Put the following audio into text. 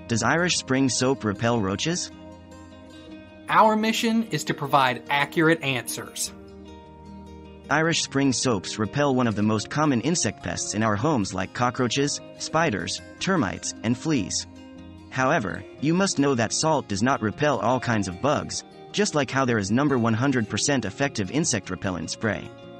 Does Irish Spring soap repel roaches? Our mission is to provide accurate answers. Irish Spring soaps repel one of the most common insect pests in our homes like cockroaches, spiders, termites, and fleas. However, you must know that salt does not repel all kinds of bugs, just like how there is number 100% effective insect repellent spray.